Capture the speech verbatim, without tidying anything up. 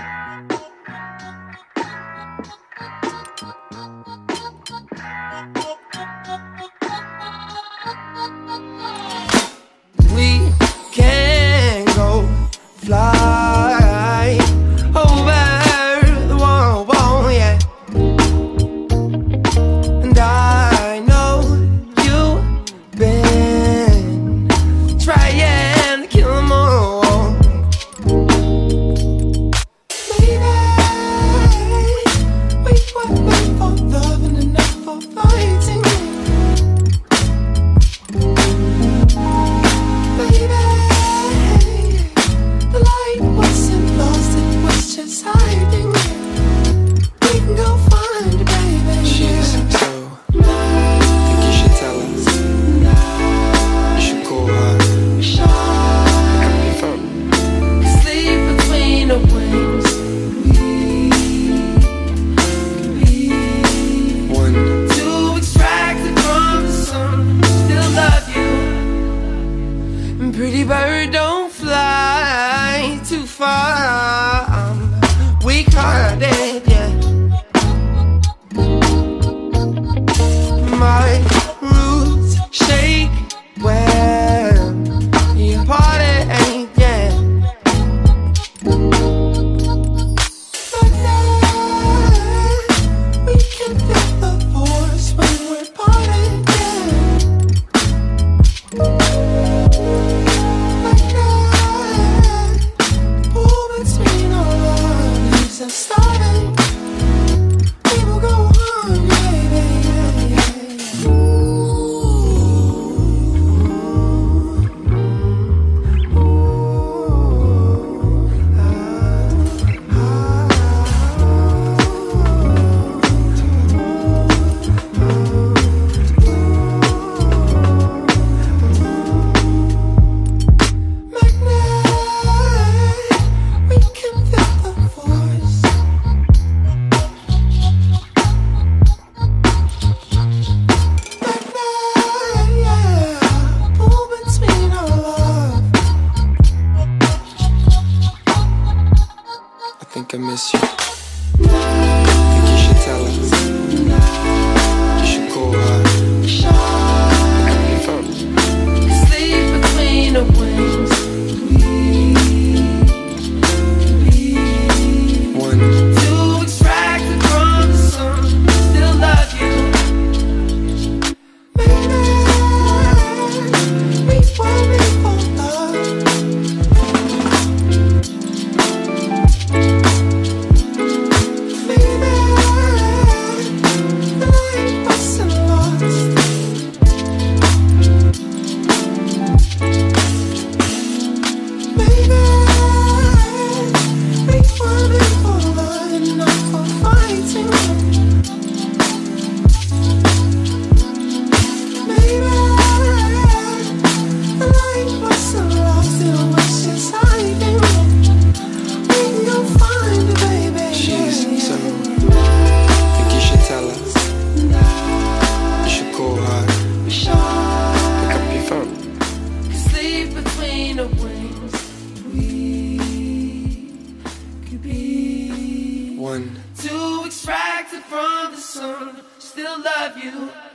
We can go fly over the world, oh yeah. And I know you've been trying to kill them all. Maybe we were made for loving and not for fighting. Pretty bird, don't fly too far. I'm weak-hearted, yeah. My roots shake when you parted, yeah. But now we can feel the force when we're parted, yeah. Starting, we will go on, baby, yeah, yeah. Ooh, ooh, ah, ah, Magnet, we can feel the force. I think I miss you. Think you should tell us. You should call her. Pick up your phone. Sleep between the wings. One. Too extracted from the sun. Still love you. Maybe we were made for love. One. Too extracted from the sun, still love you.